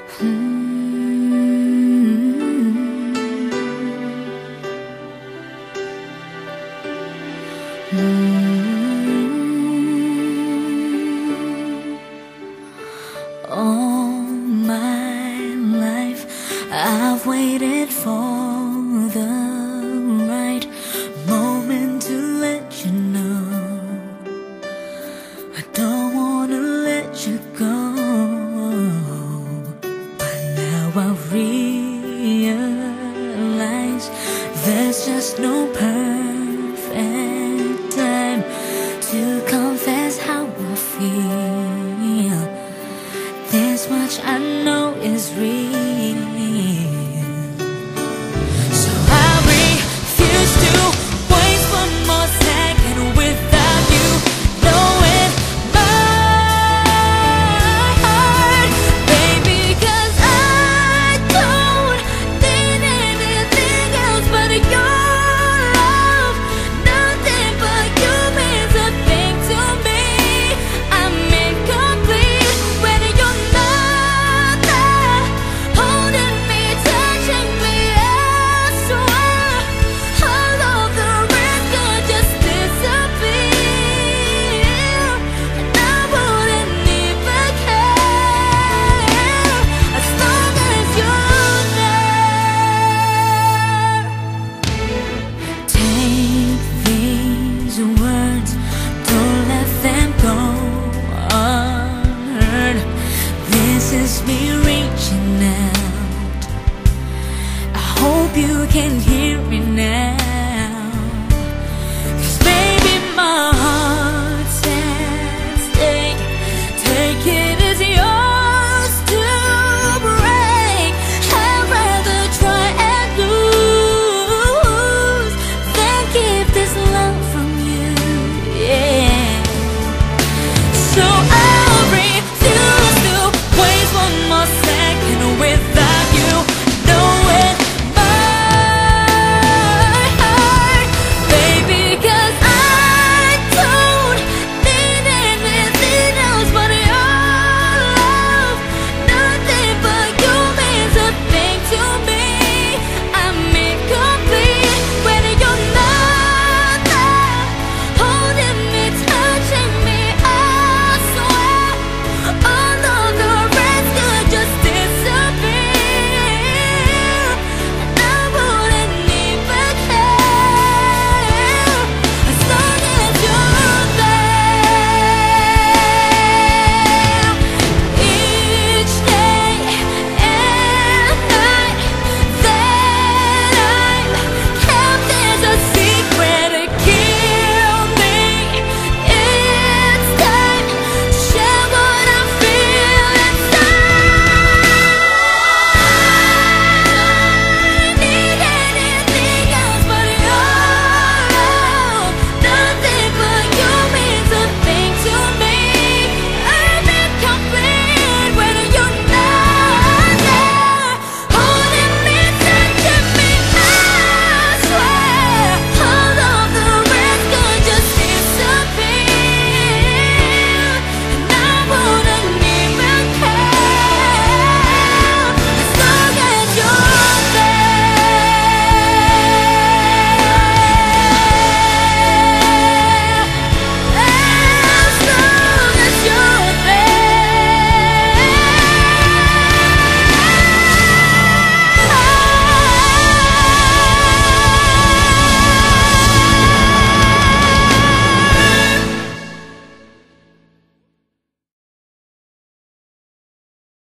All my life I've waited for the right moment to let you know I don't wanna let you go. But now I realize there's just no perfect time to confess how I feel. This much I know is real. So I refuse to waste one more second without you knowing my heart, baby, 'cause I don't need anything else but your love. Nothing but you means a thing to me. I'm incomplete when you're not there, holding me, touching me. I swear all of the rest could just disappear, and I wouldn't even care as long as you're there. Take these words, don't let them go unheard. This is me reaching out. I hope you can hear me now. 'Cause baby, my heart's at stake. Take it as yours to break. I'd rather try and lose than keep this love from you, yeah. So